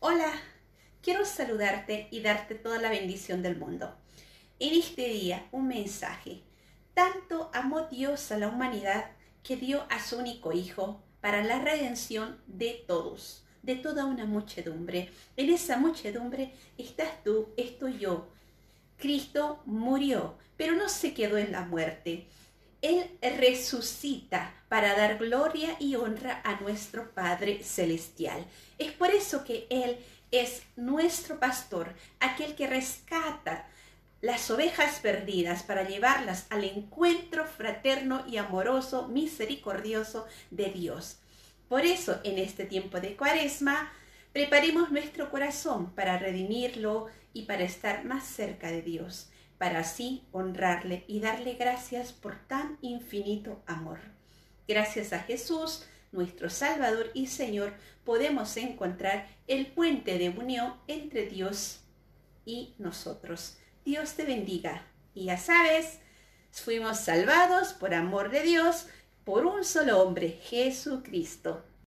Hola, quiero saludarte y darte toda la bendición del mundo. En este día, un mensaje. Tanto amó Dios a la humanidad que dio a su único Hijo para la redención de todos, de toda una muchedumbre. En esa muchedumbre estás tú, estoy yo. Cristo murió, pero no se quedó en la muerte. Él resucita para dar gloria y honra a nuestro Padre Celestial. Es por eso que Él es nuestro pastor, aquel que rescata las ovejas perdidas para llevarlas al encuentro fraterno y amoroso, misericordioso de Dios. Por eso, en este tiempo de Cuaresma, preparemos nuestro corazón para redimirlo y para estar más cerca de Dios, para así honrarle y darle gracias por tan infinito amor. Gracias a Jesús, nuestro Salvador y Señor, podemos encontrar el puente de unión entre Dios y nosotros. Dios te bendiga. Y ya sabes, fuimos salvados por amor de Dios, por un solo hombre, Jesucristo.